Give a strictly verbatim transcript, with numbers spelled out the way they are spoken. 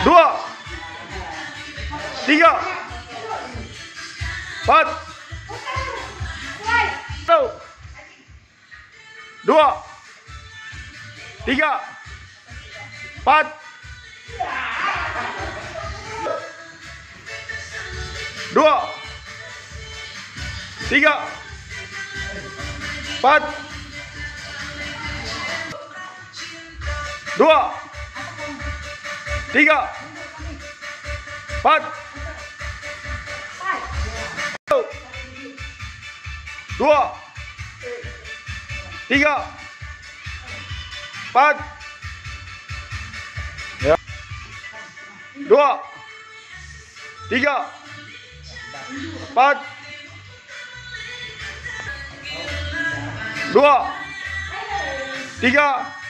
dua, tiga, empat, satu, dua, tiga, empat, dua, tiga, empat, dua, tiga, empat, satu, dua, tiga, empat, ya, dua, tiga, empat, dua, tiga.